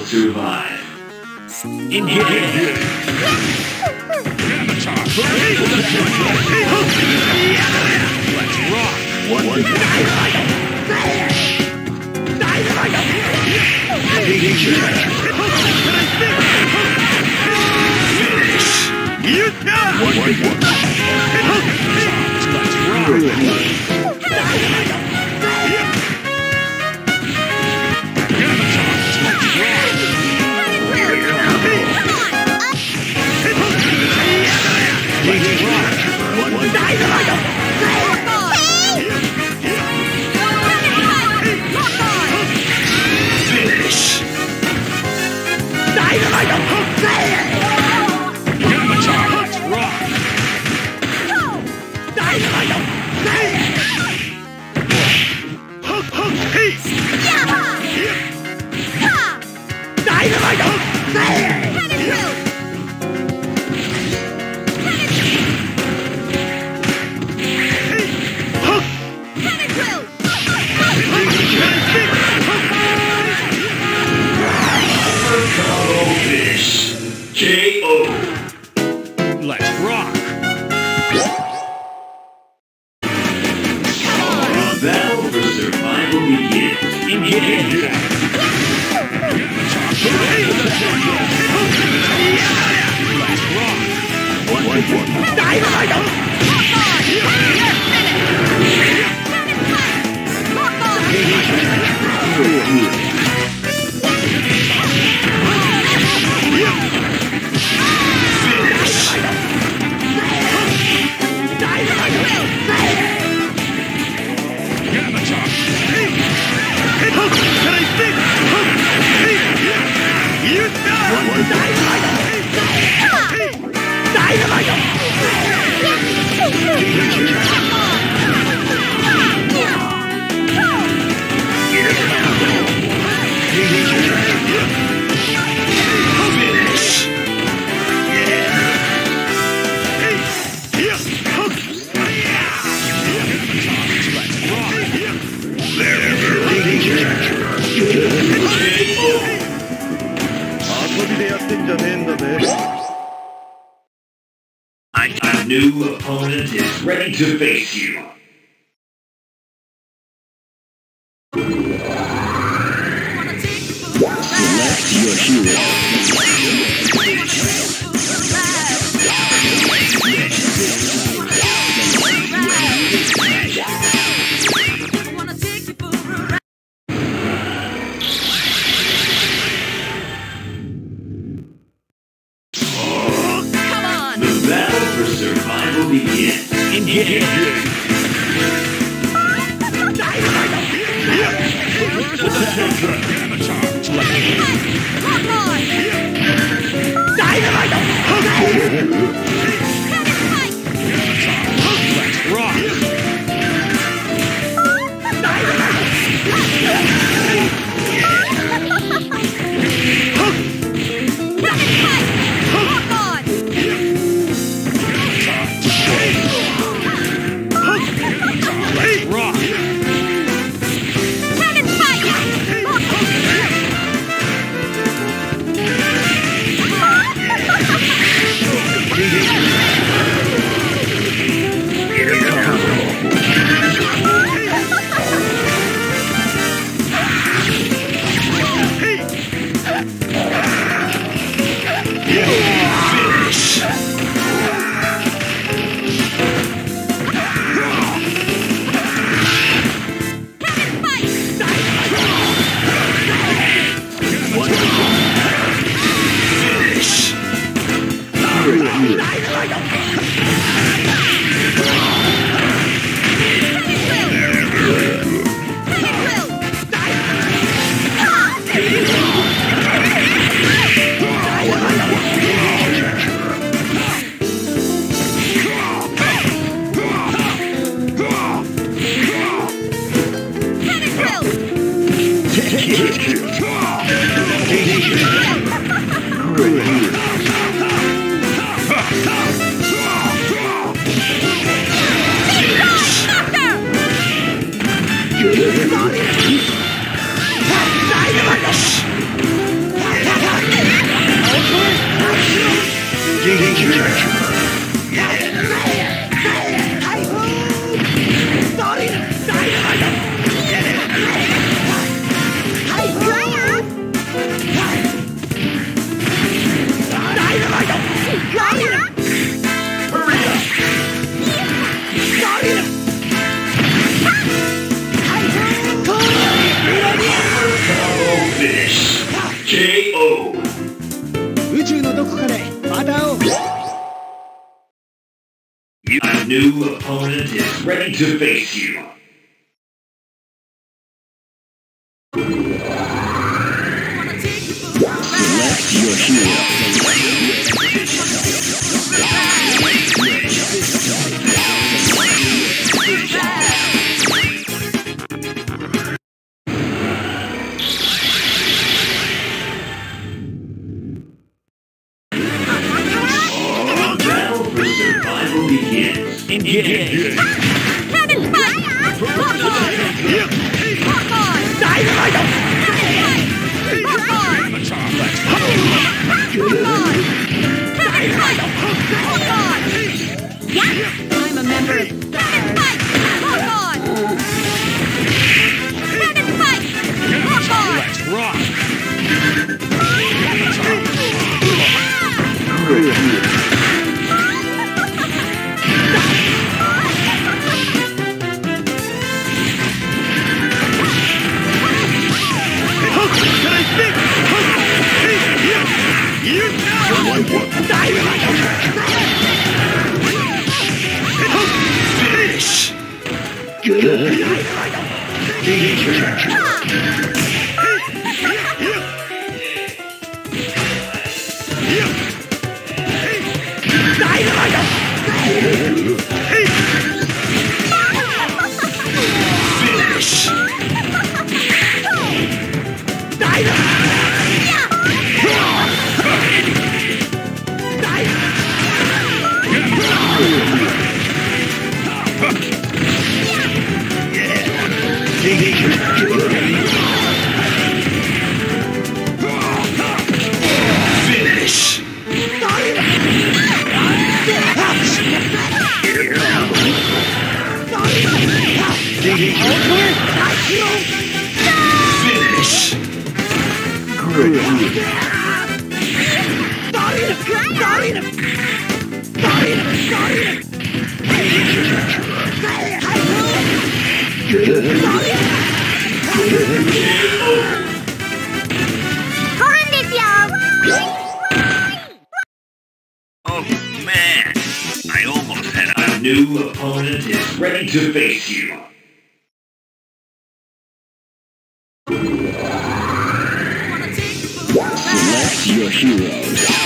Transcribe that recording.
survive. Engage! Let's rock! A new opponent is ready to face you. Select your hero. Survival begins. Engage! Let's rock! Rock! Finish. KO. 宇宙のどこかでまた会おう。 A new opponent is ready to face you. Select your hero. Battle for survival begins. Engage. Cannon fire! Rock on! Rock on! Dynamite! Rock on! Rock on! Yeah! I'm a member of Cannon fight! Rock on! Cannon fight! Rock on! Let's rock. Finish. Finish. Finish. Finish. Oh man, I almost had a new opponent is ready to face you. Select your heroes.